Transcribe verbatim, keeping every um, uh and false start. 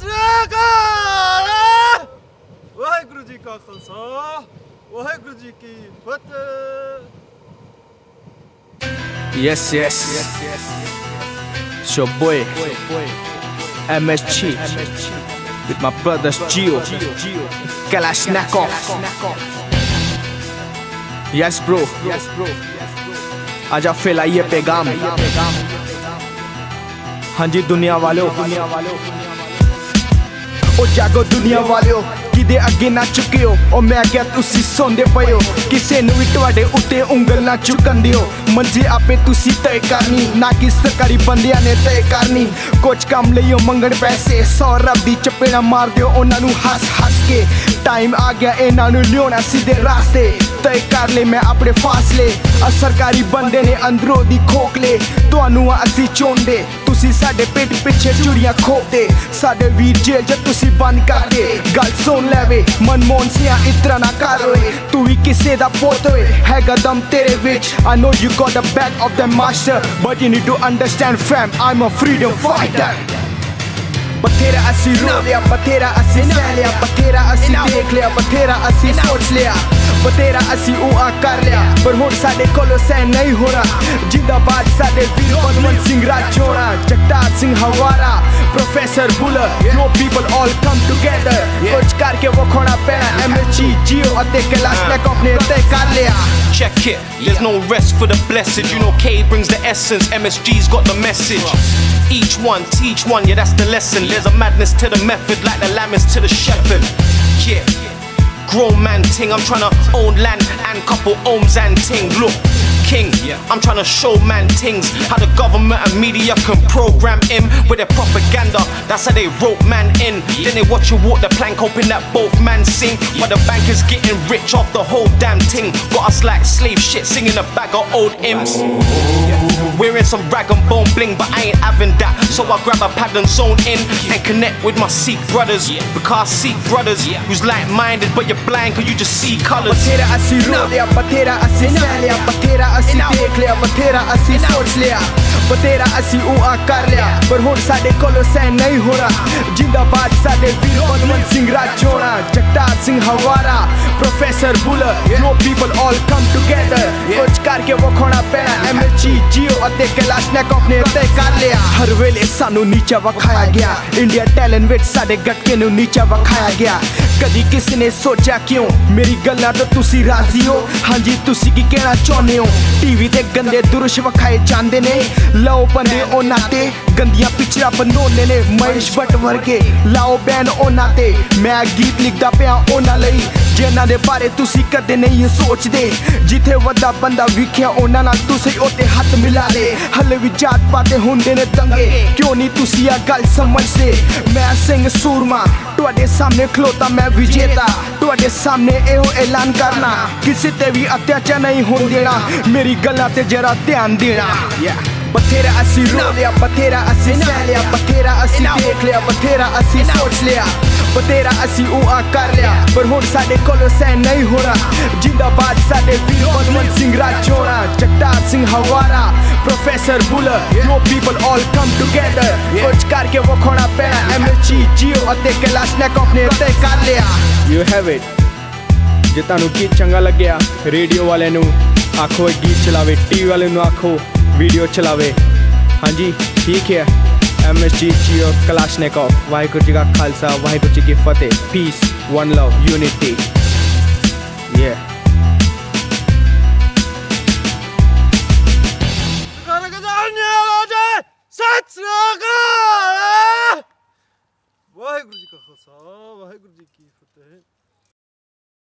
वाहेगुरु जी का खालसा वाहेगुरु जी की फतेह। Yes, yes, it's your boy M S G with my brothers Gio, Kalashnikov. Yes bro, आजा फैलाइए पैगाम। हाँ जी दुनिया वालों, ओ जागो दुनिया वालों, किदे अगे ना चुके हो ओ मैं क्या तुसी सोंदे पे हो। किसे नूं भी तुहाडे उत्ते उंगल ना चुकन दियो। मंजी आपे तुसी तय करनी ना कि सरकारी बंदियां ने तय करनी। कुछ काम लईओ मंगण पैसे सौ रब दी चपेड़ा मार दियो उन्हां नूं हस हस के। टाइम आ गया इन्हां नूं लियाउणा सीधे रास्ते। तय कर ले मैं अपने फासले। आ सरकारी बंदे ने अंदरों दी खोखले तुहानूं असीं चोंदे। तुसी साडे पेट पिछे चूड़ियां खोपदे। साडे वीर जेल च तुसी बंद कर दे। गल सुन लेवे मनमोहन सिंह इतना ना कर ओए। तू भी किसे दा पोत ओए हैगा दम तेरे विच। I know you got the back of the master but you need to understand fam I'm a freedom fighter। बथेरा असी रो लिया बथेरा असी सह लिया बथेरा असी देख लिया बथेरा असी सोच लिया बथेरा असी उआ कर लिया पर हुण साडे कोलों सह नहीं हो रहा। जिंदाबाद साडे वीर Balwant Singh Rajoana Jagtar Singh Hawara professor Bhullar yo people all come together. कुछ करके वखाणा पैना एम एस जी जियो अते कलाशनिकोव ने तय कर लिया। Check it, there's no rest for the blessed. You know K brings the essence, M S G's got the message. Each one, teach one, yeah that's the lesson. There's a madness to the method, like the lamb is to the shepherd. Yeah, grown man ting, I'm tryna own land and couple ohms and ting. Look, king, I'm tryna show man things. How the government and media can program him with their propaganda. That's how they rope man in. Then they watch you walk the plank, hoping that both man sing. But the bank is getting rich off the whole damn thing. Got us like slave shit, singing a bag of old hymns. Wearing some rag and bone bling, but I ain't having that. So I grab a pad and zone in and connect with my Sikh brothers. Because Sikh brothers who's like-minded, but you're blind cause you just see colors. बथेरा असी रो लिया बथेरा असी सह लिया बथेरा असी देख लिया बथेरा असी सोच लिया बथेरा असी उआ कर लिया पर हुण साडे कोलों सह नहीं हो रहा। जिंदाबाद साडे वीर Balwant Singh Rajoana Jagtar Singh Hawara professor Bhullar yo people all come together. कुछ करके वखाणा पैना एम एस जी जियो अते कलाशनिकोव ने तय कर लिया। हर वेले सानू नीचा वखाया गया इंडिया टैलेंट विच साडे गटके नू नीचा वखाया गया। कदी किसी ने सोचा क्यों मेरी गल्लां तो तुसी राजी हो। हाँ जी तुसी की कहना चाहुंदे हो। टीवी ते गंदे दुरुश वखाए जांदे ने लाओ बंदे ओना ते गंदियां पिक्चरां बनोने ने महेश भट्ट वर्गे लाओ बैन ओना ते। मैं गीत लिखदा पिया ओना लई जिन्हां दे बारे तुसी कदे नहीं सोचदे। जिथे वड्डा बंदा विखिया ओना नाल तुसी ओते हाथ मिला ले। हले भी जात पाते हुंदे ने दंगे क्यों नहीं तुसी आ गल समझदे। मैं सिंह सूरमा तुहाडे सामने खलोता मैं विजेता। तुहाडे सामने एहो ऐलान करना किसी ते भी अत्याचार नहीं होण देना। मेरी गल्लां ते जरा ध्यान देना। बथेरा असी रो लिया बथेरा असी सह लिया बथेरा असी देख लिया बथेरा असी सोच लिया बथेरा असी उआ कर लिया पर हुण साडे कोलों सह नहीं हो रहा। जिंदाबाद साडे वीर Balwant Singh Rajoana Jagtar Singh Hawara professor Bhullar yo people all come together. कुछ करके वखाणा पैना एम एस जी जियो अते कलाशनिकोव ने तय कर लिया। You have it. जे तुहानूं गीत चंगा लग्या रेडियो वाले नूं आखो गीत चलावे टीवी वाले नूं आखो वीडियो चलावे। हाँ जी ठीक है। एम एस जी जियो कलाशनिकोव वाहेगुरु जी का खालसा वाहेगुरु जी की फतेह। Peace one love unity. yeah